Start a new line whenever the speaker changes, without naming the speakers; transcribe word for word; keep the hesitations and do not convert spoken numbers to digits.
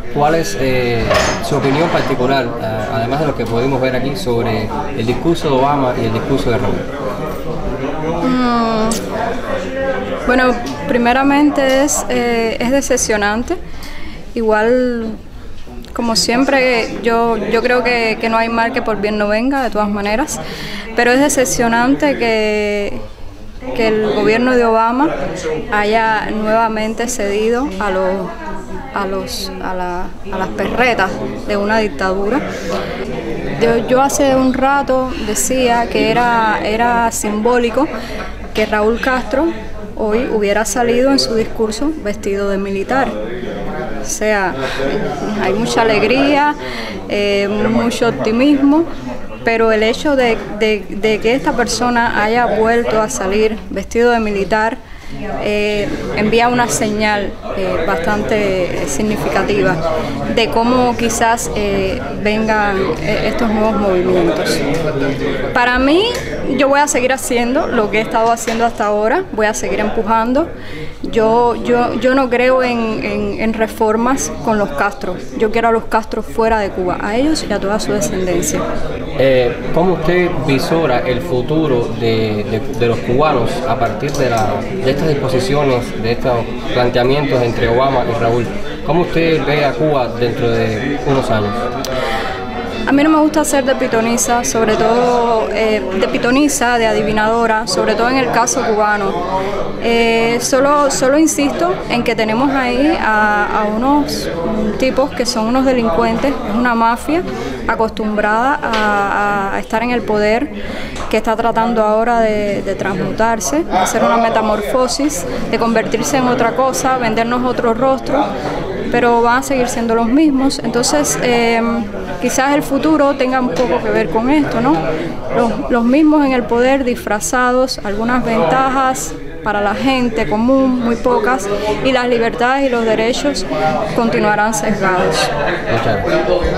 ¿cuál es eh, su opinión particular, eh, además de lo que pudimos ver aquí, sobre el discurso de Obama y el discurso de Raúl?
Mm, bueno, primeramente es, eh, es decepcionante. Igual, como siempre, yo, yo creo que, que no hay mal que por bien no venga, de todas maneras, pero es decepcionante que, que el gobierno de Obama haya nuevamente cedido a los, a, los, a, la, a las perretas de una dictadura. Yo, yo hace un rato decía que era, era simbólico que Raúl Castro hoy hubiera salido en su discurso vestido de militar. O sea, hay mucha alegría, eh, mucho optimismo, pero el hecho de, de, de que esta persona haya vuelto a salir vestido de militar eh, envía una señal eh, bastante significativa de cómo quizás eh, vengan eh, estos nuevos movimientos. Para mí, yo voy a seguir haciendo lo que he estado haciendo hasta ahora, voy a seguir empujando. Yo, yo, yo no creo en, en, en reformas con los Castro. Yo quiero a los Castro fuera de Cuba, a ellos y a toda su descendencia.
Eh, ¿Cómo usted visora el futuro de, de, de los cubanos a partir de, la, de estas disposiciones, de estos planteamientos entre Obama y Raúl? ¿Cómo usted ve a Cuba dentro de unos años?
A mí no me gusta ser de pitoniza, sobre todo eh, de pitoniza, de adivinadora, sobre todo en el caso cubano. Eh, solo, solo insisto en que tenemos ahí a, a unos tipos que son unos delincuentes, es una mafia acostumbrada a, a estar en el poder, que está tratando ahora de, de transmutarse, de hacer una metamorfosis, de convertirse en otra cosa, vendernos otro rostro, pero van a seguir siendo los mismos. Entonces, eh, quizás el futuro tenga un poco que ver con esto, ¿no? Los, los mismos en el poder, disfrazados, algunas ventajas para la gente común, muy pocas, y las libertades y los derechos continuarán sesgados.
Muchas gracias.